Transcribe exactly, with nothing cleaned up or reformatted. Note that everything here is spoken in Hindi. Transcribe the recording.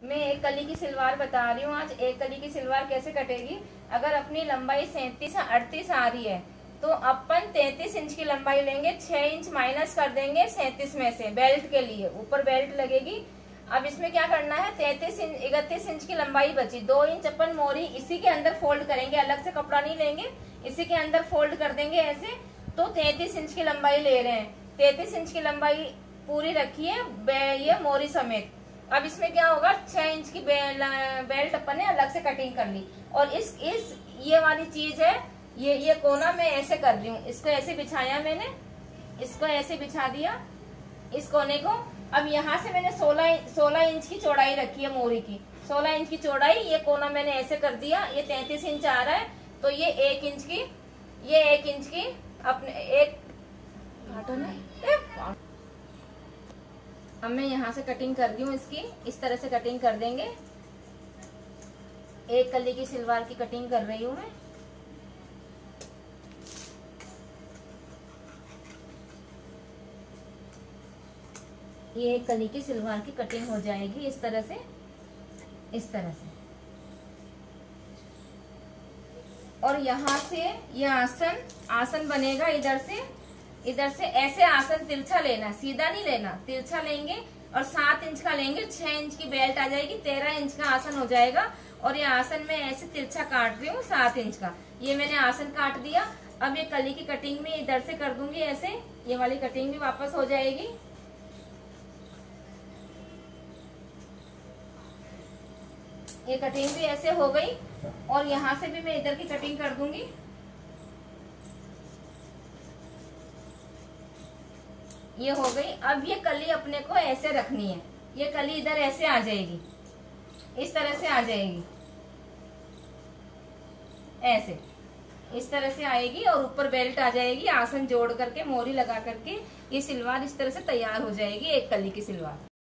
मैं एक कली की सिलवार बता रही हूँ आज। एक कली की सिलवार कैसे कटेगी। अगर अपनी लंबाई सैंतीस या अड़तीस आ रही है तो अपन तैतीस इंच की लंबाई लेंगे, छह इंच माइनस कर देंगे सैंतीस में से बेल्ट के लिए, ऊपर बेल्ट लगेगी। अब इसमें क्या करना है, तैतीस इंच इकतीस इंच की लंबाई बची, दो इंच अपन मोरी इसी के अंदर फोल्ड करेंगे, अलग से कपड़ा नहीं लेंगे, इसी के अंदर फोल्ड कर देंगे ऐसे। तो तैतीस इंच की लंबाई ले रहे हैं, तैतीस इंच की लंबाई पूरी रखी है ये मोरी समेत। अब इसमें क्या होगा, छह इंच की बेल, बेल्ट अपन ने अलग से कटिंग कर ली। और इस इस ये वाली चीज है, ये ये कोना मैं ऐसे कर रही हूँ, इसको ऐसे बिछाया मैंने, इसको ऐसे बिछा दिया इस कोने को। अब यहाँ से मैंने सोलह सोलह इंच की चौड़ाई रखी है मोरी की, सोलह इंच की चौड़ाई, ये कोना मैंने ऐसे कर दिया। ये तैतीस इंच आ रहा है तो ये एक इंच की, ये एक इंच की अपने एक अब मैं यहाँ से कटिंग कर दी हूँ इसकी, इस तरह से कटिंग कर देंगे। एक कली की सिलवार की कटिंग कर रही हूँ मैं। ये एक कली की सिलवार की कटिंग हो जाएगी इस तरह से, इस तरह से। और यहाँ से ये आसन आसन बनेगा, इधर से इधर से ऐसे आसन तिरछा लेना, सीधा नहीं लेना, तिरछा लेंगे। और सात इंच का लेंगे, छह इंच की बेल्ट आ जाएगी, तेरह इंच का आसन हो जाएगा। और ये आसन में ऐसे तिरछा काट रही हूँ सात इंच का, ये मैंने आसन काट दिया। अब ये कली की कटिंग में इधर से कर दूंगी ऐसे, ये वाली कटिंग भी वापस हो जाएगी। ये कटिंग भी ऐसे हो गई। और यहाँ से भी मैं इधर की कटिंग कर दूंगी। ये हो गई। अब ये कली अपने को ऐसे रखनी है, ये कली इधर ऐसे आ जाएगी, इस तरह से आ जाएगी, ऐसे इस तरह से आएगी। और ऊपर बेल्ट आ जाएगी, आसन जोड़ करके मोरी लगा करके ये सिलवार इस तरह से तैयार हो जाएगी, एक कली की सिलवार।